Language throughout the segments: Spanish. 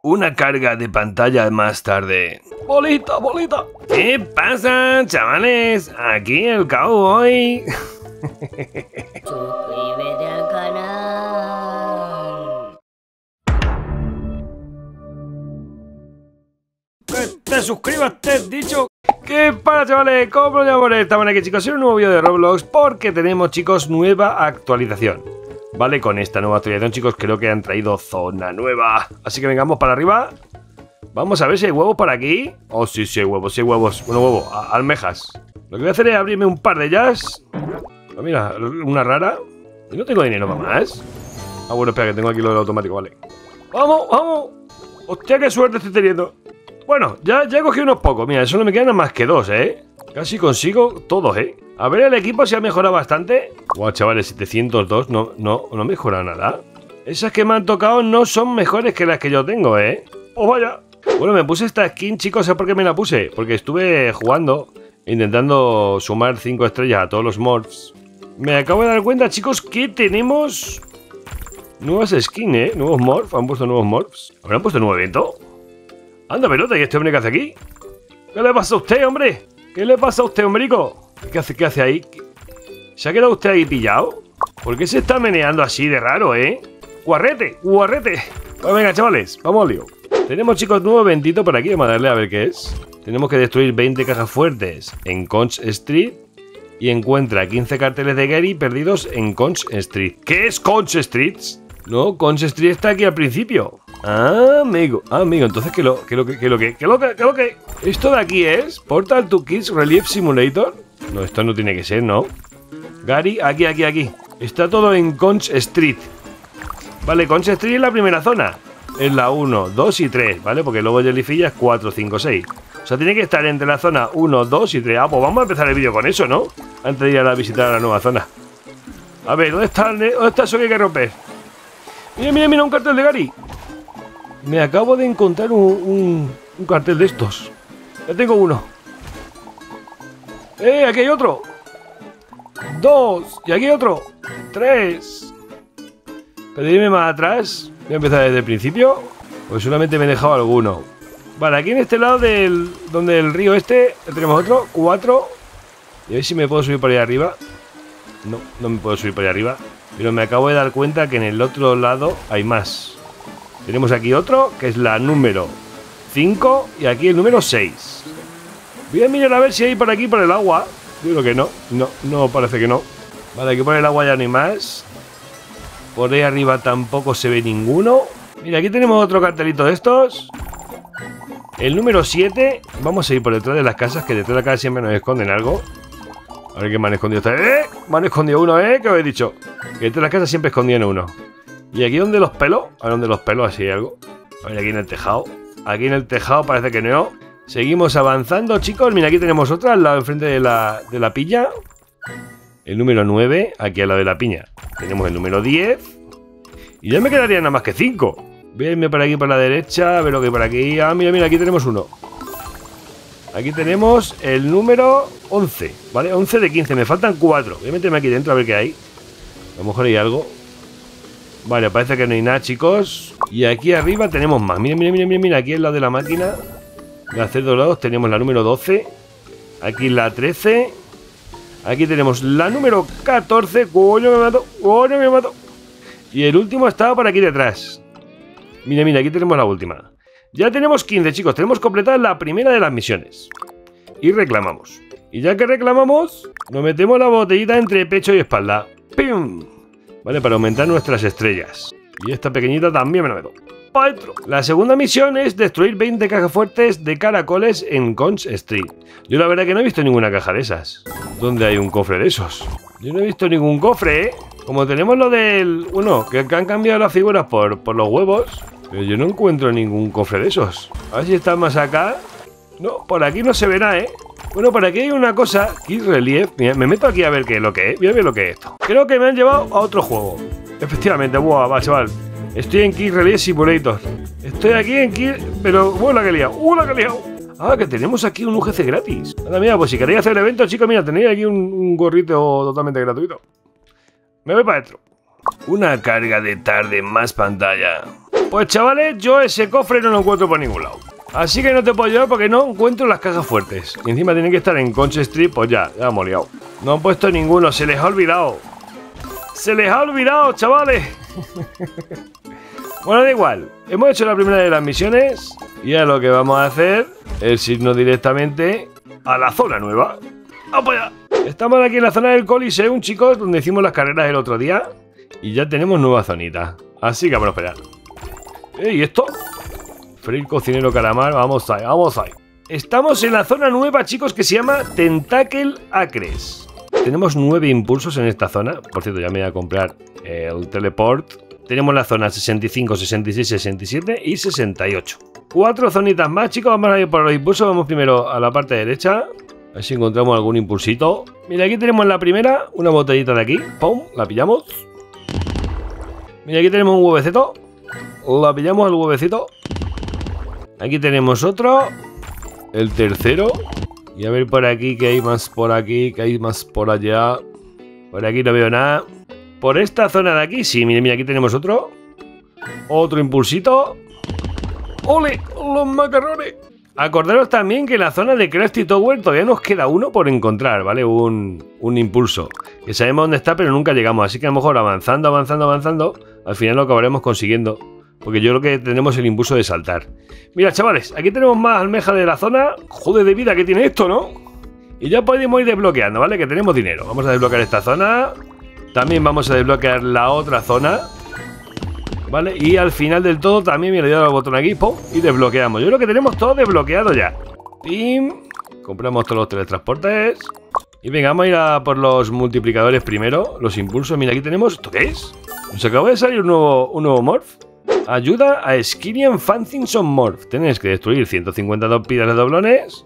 Una carga de pantalla más tarde. ¡Bolita, bolita! ¿Qué pasa, chavales? Aquí el cowboy. Suscríbete al canal. Que te suscribas, te he dicho. ¿Qué pasa, chavales? ¿Cómo lo llamaré? Estamos aquí, chicos, en un nuevo vídeo de Roblox porque tenemos, chicos, nueva actualización. Vale, con esta nueva actualización, chicos, creo que han traído zona nueva. Así que vengamos para arriba. Vamos a ver si hay huevos por aquí. Oh, sí, sí hay huevos, sí hay huevos. Bueno, huevo, almejas. Lo que voy a hacer es abrirme un par de ellas. Oh, mira, una rara. Y no tengo dinero para más. Ah, bueno, espera, que tengo aquí lo del automático, vale. ¡Vamos, vamos! Hostia, qué suerte estoy teniendo. Bueno, ya he cogido unos pocos. Mira, solo me quedan más que dos, ¿eh? Casi consigo todos, ¿eh? A ver, el equipo se ha mejorado bastante. Guau, chavales, 702 no mejora nada. Esas que me han tocado no son mejores que las que yo tengo, ¿eh? ¡Oh, vaya! Bueno, me puse esta skin, chicos, ¿sabes por qué me la puse? Porque estuve jugando, intentando sumar 5 estrellas a todos los morphs. Me acabo de dar cuenta, chicos, que tenemos nuevas skins, ¿eh? Nuevos morphs, han puesto nuevos morphs. ¿Habrán puesto un nuevo evento? Anda, pelota, ¿y este hombre qué hace aquí? ¿Qué le pasa a usted, hombre? ¿Qué le pasa a usted, hombrico? ¿Qué hace ahí? ¿Se ha quedado usted ahí pillado? ¿Por qué se está meneando así de raro, eh? ¡Guarrete! ¡Guarrete! Pues venga, chavales, vamos al lío. Tenemos, chicos, nuevo eventito por aquí. Vamos a darle a ver qué es. Tenemos que destruir 20 cajas fuertes en Conch Street. Y encuentra 15 carteles de Gary perdidos en Conch Street. ¿Qué es Conch Street? No, Conch Street está aquí al principio. Ah, amigo, entonces ¿qué lo que? ¿Esto de aquí es? ¿Portal to Kids Relief Simulator? No, esto no tiene que ser, ¿no? Gary, aquí. Está todo en Conch Street. Vale, Conch Street es la primera zona. Es la 1, 2 y 3, ¿vale? Porque luego Jellyfish es 4, 5, 6. O sea, tiene que estar entre la zona 1, 2 y 3. Ah, pues vamos a empezar el vídeo con eso, ¿no? Antes de ir a visitar la nueva zona. A ver, ¿dónde está eso que hay que romper? Mira, un cartel de Gary. Me acabo de encontrar un cartel de estos. Ya tengo uno. Aquí hay otro. 2. Y aquí hay otro. 3. Pedirme más atrás. Voy a empezar desde el principio. Pues solamente me he dejado alguno. Vale, aquí en este lado donde el río este tenemos otro. 4. Y a ver si me puedo subir por ahí arriba. No me puedo subir por ahí arriba. Pero me acabo de dar cuenta que en el otro lado hay más. Tenemos aquí otro, que es la número 5, y aquí el número 6. Voy a mirar a ver si hay por aquí, por el agua. Yo creo que no parece que no. Vale, aquí por el agua ya no hay más. Por ahí arriba tampoco se ve ninguno. Mira, aquí tenemos otro cartelito de estos. El número 7. Vamos a ir por detrás de las casas, que detrás de la casa siempre nos esconden algo. A ver qué me han escondido ustedes. Me han escondido uno, ¿qué os he dicho? Que detrás de las casas siempre escondían uno. ¿Y aquí donde los pelos? A ver, donde los pelos, así hay algo. A ver, aquí en el tejado. Aquí en el tejado parece que no. Seguimos avanzando, chicos. Mira, aquí tenemos otra al lado enfrente de la piña. El número 9, aquí al lado de la piña. Tenemos el número 10. Y ya me quedaría nada más que 5. Voy a irme por aquí por la derecha, a ver lo que hay por aquí. Ah, mira, aquí tenemos uno. Aquí tenemos el número 11, ¿vale? 11 de 15, me faltan 4. Voy a meterme aquí dentro a ver qué hay. A lo mejor hay algo. Vale, parece que no hay nada, chicos. Y aquí arriba tenemos más. Mira, aquí al lado de la máquina de hacer dorados tenemos la número 12. Aquí la 13. Aquí tenemos la número 14. ¡Coño, me mato! Y el último estaba por aquí detrás. Mira, aquí tenemos la última. Ya tenemos 15, chicos. Tenemos completada la primera de las misiones. Y reclamamos. Y ya que reclamamos, nos metemos la botellita entre pecho y espalda. ¡Pim! Vale, para aumentar nuestras estrellas. Y esta pequeñita también me la meto. ¡Para dentro! La segunda misión es destruir 20 cajas fuertes de caracoles en Conch Street. Yo la verdad que no he visto ninguna caja de esas. ¿Dónde hay un cofre de esos? Yo no he visto ningún cofre, ¿eh? Como tenemos lo del... Bueno, que han cambiado las figuras por los huevos. Pero yo no encuentro ningún cofre de esos. A ver si está más acá. No, por aquí no se verá, ¿eh? Bueno, por aquí hay una cosa, Kids Relief. Mira, me meto aquí a ver qué es lo que es. Voy a ver lo que es esto. Creo que me han llevado a otro juego. Efectivamente, buah, va, chaval. Estoy en Kids Relief Simulator. Estoy aquí en Kids... Pero, bueno, la que he liado. La que he liado. Ah, que tenemos aquí un UGC gratis. Anda, mira, pues si queréis hacer el evento, chicos, mira, tenéis aquí un gorrito totalmente gratuito. Me voy para adentro. Una carga de tarde más pantalla. Pues chavales, yo ese cofre no lo encuentro por ningún lado. Así que no te puedo ayudar porque no encuentro las cajas fuertes. Y encima tienen que estar en Conch Street, pues ya hemos liado. No han puesto ninguno, se les ha olvidado. ¡Se les ha olvidado, chavales! Bueno, da igual. Hemos hecho la primera de las misiones. Y ahora lo que vamos a hacer es irnos directamente a la zona nueva. ¡Vamos allá! Estamos aquí en la zona del Coliseum, chicos, donde hicimos las carreras el otro día. Y ya tenemos nueva zonita. Así que vamos a esperar. ¿Y esto? Freír cocinero calamar, vamos ahí, vamos ahí. Estamos en la zona nueva, chicos, que se llama Tentacle Acres. Tenemos 9 impulsos en esta zona. Por cierto, ya me voy a comprar el teleport. Tenemos la zona 65, 66, 67 y 68. 4 zonitas más, chicos. Vamos a ir por los impulsos. Vamos primero a la parte derecha. A ver si encontramos algún impulsito. Mira, aquí tenemos la primera, una botellita de aquí. ¡Pum! La pillamos. Mira, aquí tenemos un huevecito. La pillamos el huevecito. Aquí tenemos otro. El tercero. Y a ver por aquí, que hay más por aquí, que hay más por allá. Por aquí no veo nada. Por esta zona de aquí, sí, mira, mira, aquí tenemos otro. Otro impulsito. ¡Ole! ¡Los macarrones! Acordaros también que en la zona de Krusty Tower todavía nos queda uno por encontrar, ¿vale? Un impulso. Que sabemos dónde está, pero nunca llegamos. Así que a lo mejor avanzando, avanzando, avanzando, al final lo acabaremos consiguiendo. Porque yo creo que tenemos el impulso de saltar. Mira, chavales, aquí tenemos más almejas de la zona. Joder de vida que tiene esto, ¿no? Y ya podemos ir desbloqueando, ¿vale? Que tenemos dinero. Vamos a desbloquear esta zona. También vamos a desbloquear la otra zona, ¿vale? Y al final del todo también me le doy al botón aquí, ¡pum! Y desbloqueamos. Yo creo que tenemos todo desbloqueado ya. ¡Pim! Compramos todos los teletransportes. Y venga, vamos a ir a por los multiplicadores primero. Los impulsos. Mira, aquí tenemos... ¿Esto qué es? Nos acaba de salir un nuevo morph. Ayuda a Skinian Fancinson Morph. Tenéis que destruir 152 piedras de doblones,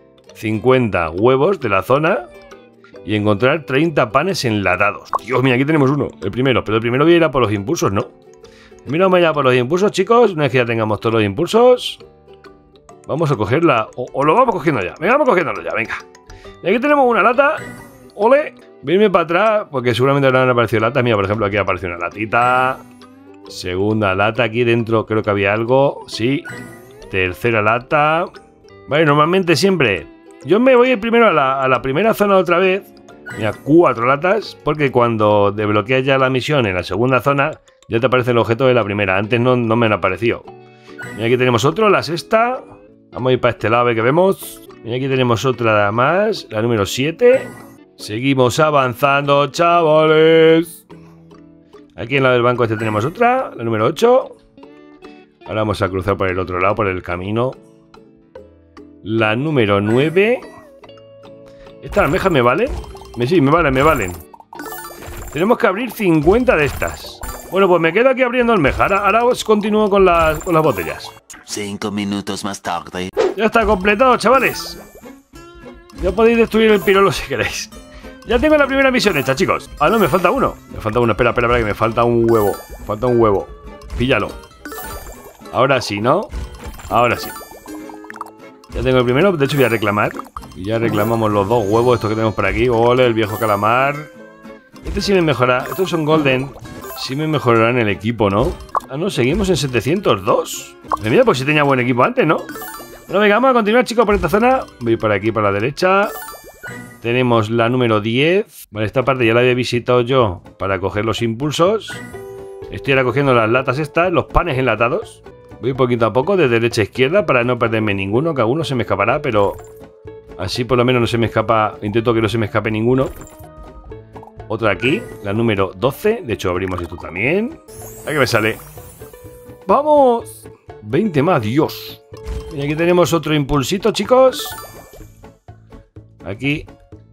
50 huevos de la zona y encontrar 30 panes enlatados. Dios, mira, aquí tenemos uno, el primero. Pero el primero voy a ir a por los impulsos, ¿no? Mira, vamos allá por los impulsos, chicos. Una vez que ya tengamos todos los impulsos, vamos a cogerla. O lo vamos cogiendo ya. Venga, vamos cogiéndolo ya, venga. Y aquí tenemos una lata. Ole. Venme para atrás, porque seguramente habrán aparecido latas. Mira, por ejemplo, aquí apareció una latita. Segunda lata, aquí dentro creo que había algo. Sí. Tercera lata. Vale, normalmente siempre yo me voy primero a la primera zona otra vez. Mira, 4 latas. Porque cuando desbloqueas ya la misión en la segunda zona, ya te aparece el objeto de la primera. Antes no me han aparecido. Mira, aquí tenemos otro, la sexta. Vamos a ir para este lado a ver qué vemos. Mira, aquí tenemos otra más, la número 7. Seguimos avanzando, chavales. Aquí en la del banco este tenemos otra, la número 8. Ahora vamos a cruzar por el otro lado, por el camino. La número 9. ¿Estas almejas me valen? Sí, me valen. Tenemos que abrir 50 de estas. Bueno, pues me quedo aquí abriendo almejas. Ahora os continúo con las botellas. 5 minutos más tarde. Ya está completado, chavales. Ya podéis destruir el pirolo si queréis. Ya tengo la primera misión hecha, chicos. Ah, no, me falta uno. Me falta uno. Espera, que me falta un huevo. Falta un huevo. Píllalo. Ahora sí, ¿no? Ahora sí. Ya tengo el primero. De hecho, voy a reclamar. Y ya reclamamos los 2 huevos estos que tenemos por aquí. Ole, el viejo calamar. Este sí me mejora. Estos son golden. Sí me mejorarán el equipo, ¿no? Ah, no, seguimos en 702. Mira, pues sí tenía buen equipo antes, ¿no? Bueno, venga, vamos a continuar, chicos, por esta zona. Voy por aquí, por la derecha. Tenemos la número 10. Vale, esta parte ya la había visitado yo para coger los impulsos. Estoy ahora cogiendo las latas estas, los panes enlatados. Voy poquito a poco, de derecha a izquierda, para no perderme ninguno, que alguno se me escapará, pero así por lo menos no se me escapa. Intento que no se me escape ninguno. Otra aquí, la número 12. De hecho, abrimos esto también. Aquí me sale. ¡Vamos! 20 más, Dios. Y aquí tenemos otro impulsito, chicos. Aquí.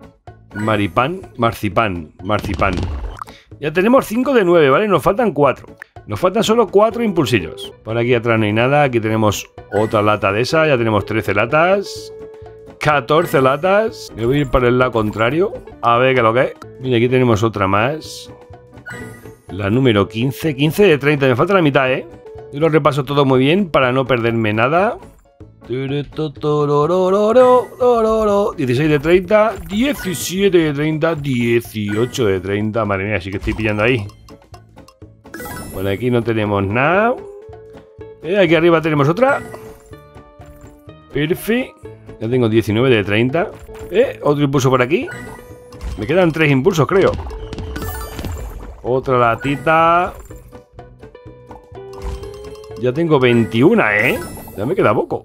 Marcipán. Ya tenemos 5 de 9, ¿vale? Nos faltan 4. Nos faltan solo 4 impulsillos. Por aquí atrás no hay nada. Aquí tenemos otra lata de esa. Ya tenemos 13 latas. 14 latas. Me voy a ir para el lado contrario. A ver qué es lo que es. Mira, aquí tenemos otra más. La número 15. 15 de 30. Me falta la mitad, ¿eh? Yo lo repaso todo muy bien para no perderme nada. 16 de 30, 17 de 30, 18 de 30. Madre mía, sí que estoy pillando ahí. Por aquí no tenemos nada. Aquí arriba tenemos otra. Perfecto. Ya tengo 19 de 30. Otro impulso por aquí. Me quedan 3 impulsos, creo. Otra latita. Ya tengo 21, Ya me queda poco.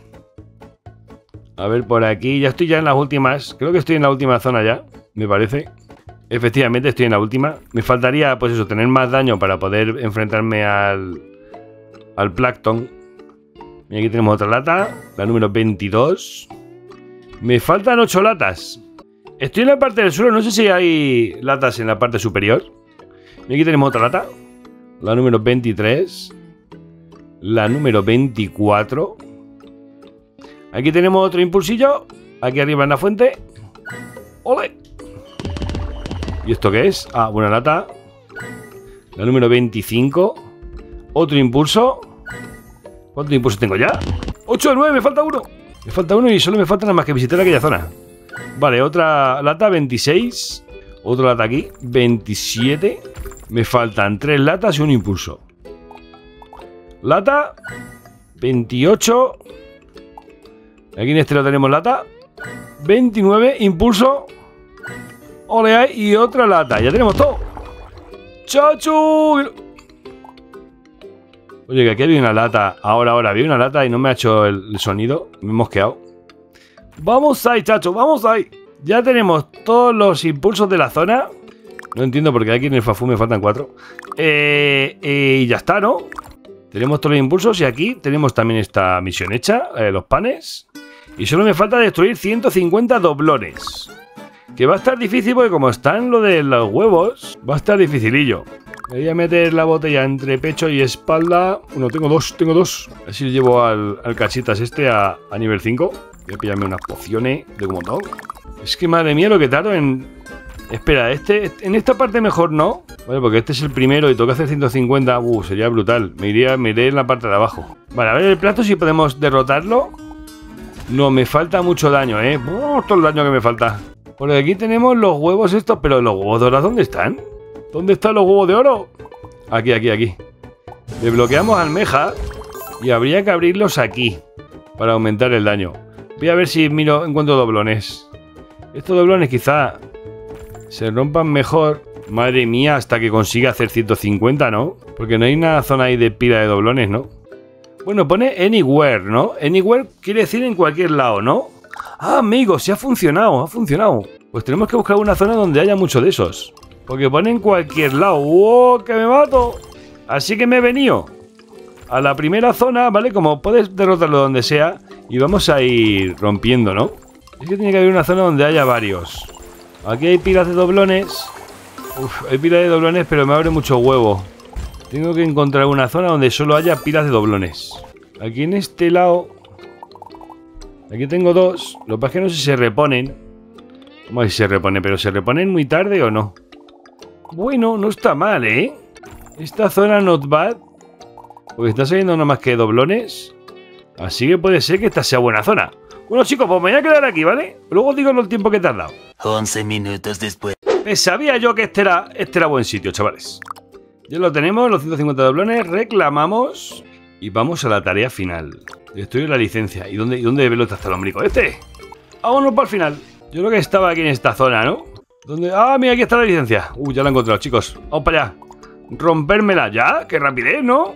A ver, por aquí. Ya estoy ya en las últimas. Creo que estoy en la última zona ya, me parece. Efectivamente, estoy en la última. Me faltaría, pues eso, tener más daño para poder enfrentarme al Plankton. Y aquí tenemos otra lata, la número 22. Me faltan 8 latas. Estoy en la parte del suelo, no sé si hay latas en la parte superior. Y aquí tenemos otra lata, la número 23. La número 24. Aquí tenemos otro impulsillo. Aquí arriba en la fuente. ¡Ole! ¿Y esto qué es? Ah, buena lata. La número 25. Otro impulso. ¿Cuántos impulsos tengo ya? 8 de 9, me falta uno. Me falta uno y solo me falta nada más que visitar aquella zona. Vale, otra lata, 26. Otra lata aquí, 27. Me faltan 3 latas y un impulso. Lata, 28. Aquí en este lo tenemos lata, 29, impulso. Ole ahí, y otra lata. Ya tenemos todo. ¡Chachu! Oye, que aquí había una lata. Ahora, había una lata y no me ha hecho el sonido. Me he mosqueado. Vamos ahí, chacho, vamos ahí. Ya tenemos todos los impulsos de la zona. No entiendo por qué aquí en el Fafu me faltan 4. Y ya está, ¿no? Tenemos todos los impulsos y aquí tenemos también esta misión hecha, los panes. Y solo me falta destruir 150 doblones. Que va a estar difícil porque como están lo de los huevos, va a estar dificilillo. Me voy a meter la botella entre pecho y espalda. Bueno, tengo dos. Así lo llevo al cachitas este a nivel 5. Voy a pillarme unas pociones de un montón. Es que madre mía lo que tardo en... Espera, en esta parte mejor no. Vale, porque este es el primero y tengo que hacer 150. Sería brutal. Me iré en la parte de abajo. Vale, a ver el plato si podemos derrotarlo. No, me falta mucho daño, todo el daño que me falta. Por aquí tenemos los huevos estos, pero los huevos dorados, ¿dónde están? ¿Dónde están los huevos de oro? Aquí. Desbloqueamos almeja y habría que abrirlos aquí para aumentar el daño. Voy a ver si encuentro doblones. Estos doblones quizá se rompan mejor. Madre mía, hasta que consiga hacer 150, ¿no? Porque no hay una zona ahí de pila de doblones, ¿no? Bueno, pone anywhere, ¿no? Anywhere quiere decir en cualquier lado, ¿no? Ah, amigos, sí ha funcionado. Pues tenemos que buscar una zona donde haya mucho de esos. Porque pone en cualquier lado. ¡Oh, que me mato! Así que me he venido a la primera zona, ¿vale? Como puedes derrotarlo donde sea. Y vamos a ir rompiendo, ¿no? Es que tiene que haber una zona donde haya varios. Aquí hay pilas de doblones. Hay pilas de doblones, pero me abre mucho huevo. Tengo que encontrar una zona donde solo haya pilas de doblones. Aquí en este lado... Aquí tengo 2. Lo que pasa es que no sé si se reponen. ¿Cómo si se reponen? ¿Pero se reponen muy tarde o no? Bueno, no está mal, ¿eh? Esta zona not bad. Porque está saliendo nada más que doblones. Así que puede ser que esta sea buena zona. Bueno, chicos, pues me voy a quedar aquí, ¿vale? Luego digo el tiempo que he tardado. 11 minutos después. Sabía yo que este era buen sitio, chavales. Ya lo tenemos, los 150 doblones. Reclamamos. Y vamos a la tarea final. Destruir la licencia. ¿Y dónde velo está el hombrico? ¡Este! Vámonos para el final. Yo creo que estaba aquí en esta zona, ¿no? ¿Dónde? ¡Ah, mira, aquí está la licencia! Ya la he encontrado, chicos. Vamos para allá. Rompérmela ya. ¡Qué rapidez!, ¿no?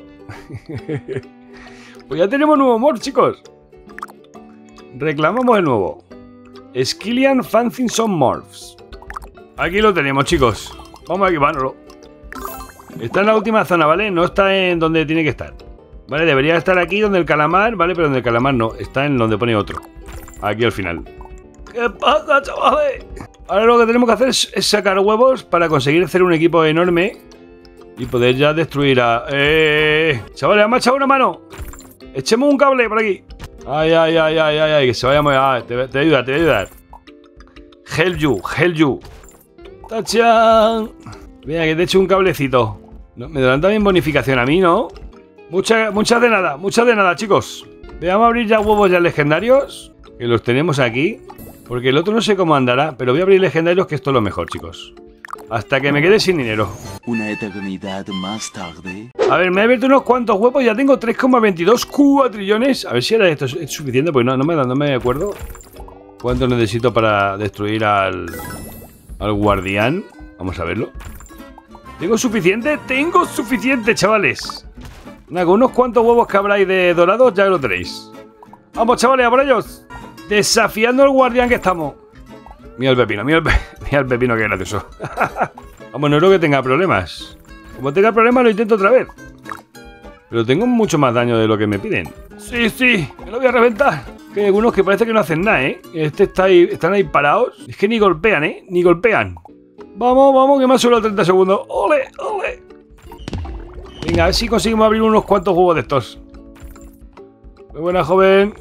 Pues ya tenemos nuevo mod, chicos. Reclamamos el nuevo. Skillian Fancinson Morphs. Aquí lo tenemos, chicos. Vamos a equipárnoslo. Está en la última zona, ¿vale? No está en donde tiene que estar. Vale, debería estar aquí donde el calamar, ¿vale? Pero donde el calamar no. Está en donde pone otro. Aquí al final. ¿Qué pasa, chavales? Ahora lo que tenemos que hacer es sacar huevos para conseguir hacer un equipo enorme y poder ya destruir a... Chavales, ¿me ha echado una mano? Echemos un cable por aquí. Ay, que se vaya muy... te voy a ayudar. Help you. ¡Tachan! Venga, que te echo un cablecito. Me darán también bonificación a mí, ¿no? Muchas de nada, chicos. Vamos a abrir ya huevos ya legendarios, que los tenemos aquí. Porque el otro no sé cómo andará, pero voy a abrir legendarios, que esto es lo mejor, chicos. Hasta que me quede sin dinero. Una eternidad más tarde. A ver, me he abierto unos cuantos huevos. Ya tengo 3,22 cuatrillones. A ver si ahora esto es suficiente. Porque no me acuerdo cuánto necesito para destruir al guardián. Vamos a verlo. ¿Tengo suficiente? ¡Tengo suficiente, chavales! Nada, con unos cuantos huevos que habráis de dorados ya lo tenéis. Vamos, chavales, a por ellos. Desafiando al guardián que estamos. Mira el pepino, mira el pepino, que gracioso. Vamos, no creo que tenga problemas. Como tenga problemas lo intento otra vez. Pero tengo mucho más daño de lo que me piden. Sí, me lo voy a reventar. Que hay algunos que parece que no hacen nada, ¿eh? Están ahí parados. Es que ni golpean, ¿eh? Ni golpean. Vamos, que me ha sobrado 30 segundos. ¡Ole! Venga, a ver si conseguimos abrir unos cuantos huevos de estos. Muy buena, joven.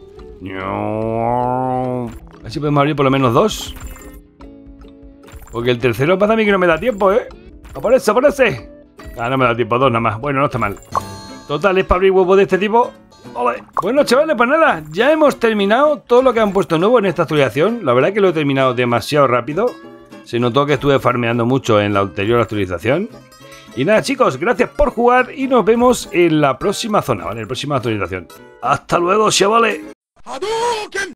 A ver si podemos abrir por lo menos 2. Porque el tercero pasa a mí que no me da tiempo, ¿eh? ¡Aparece! Ah, no me da tiempo, 2 nada más. Bueno, no está mal. Total, es para abrir huevos de este tipo. ¡Ole! Bueno, chavales, pues nada. Ya hemos terminado todo lo que han puesto nuevo en esta actualización. La verdad es que lo he terminado demasiado rápido. Se notó que estuve farmeando mucho en la anterior actualización. Y nada, chicos, gracias por jugar y nos vemos en la próxima zona, ¿vale? En la próxima actualización. ¡Hasta luego, chavales!